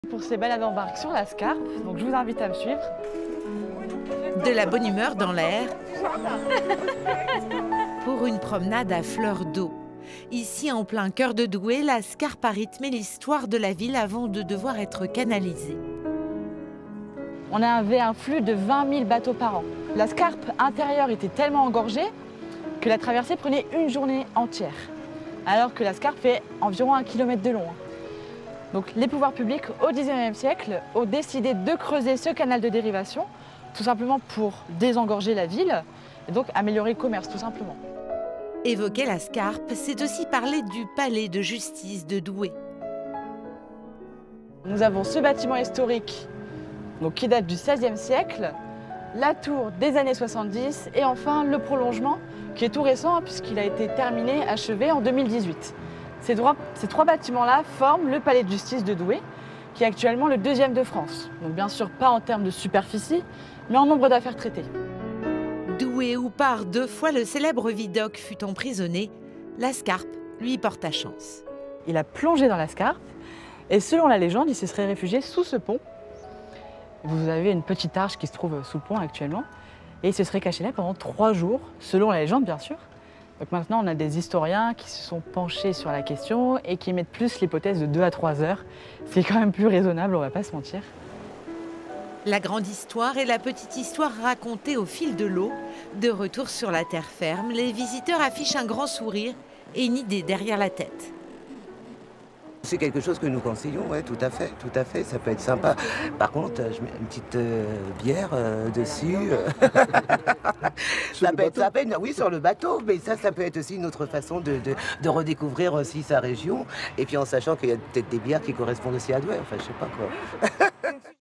Pour ces balades en barque sur la Scarpe, donc je vous invite à me suivre. De la bonne humeur dans l'air pour une promenade à fleur d'eau. Ici, en plein cœur de Douai, la Scarpe a rythmé l'histoire de la ville avant de devoir être canalisée. On avait un flux de 20 000 bateaux par an. La Scarpe intérieure était tellement engorgée que la traversée prenait une journée entière, alors que la Scarpe fait environ 1 km de long. Donc les pouvoirs publics, au XIXe siècle, ont décidé de creuser ce canal de dérivation, tout simplement pour désengorger la ville et donc améliorer le commerce, tout simplement. Évoquer la Scarpe, c'est aussi parler du palais de justice de Douai. Nous avons ce bâtiment historique donc, qui date du XVIe siècle, la tour des années 70 et enfin le prolongement qui est tout récent puisqu'il a été terminé, achevé en 2018. Ces trois bâtiments-là forment le palais de justice de Douai, qui est actuellement le 2e de France. Donc bien sûr pas en termes de superficie, mais en nombre d'affaires traitées. Douai où par 2 fois le célèbre Vidocq fut emprisonné, la Scarpe lui porta chance. Il a plongé dans la Scarpe et selon la légende, il se serait réfugié sous ce pont. Vous avez une petite arche qui se trouve sous le pont actuellement et il se serait caché là pendant 3 jours, selon la légende bien sûr. Donc maintenant, on a des historiens qui se sont penchés sur la question et qui mettent plus l'hypothèse de 2 à 3 heures. C'est quand même plus raisonnable, on va pas se mentir. La grande histoire et la petite histoire racontée au fil de l'eau. De retour sur la terre ferme, les visiteurs affichent un grand sourire et une idée derrière la tête. C'est quelque chose que nous conseillons, ouais, tout à fait, ça peut être sympa. Par contre, je mets une petite bière dessus. Ça peut être sympa, oui, sur le bateau, mais ça peut être aussi une autre façon de redécouvrir aussi sa région. Et puis en sachant qu'il y a peut-être des bières qui correspondent aussi à Douai, enfin je sais pas quoi.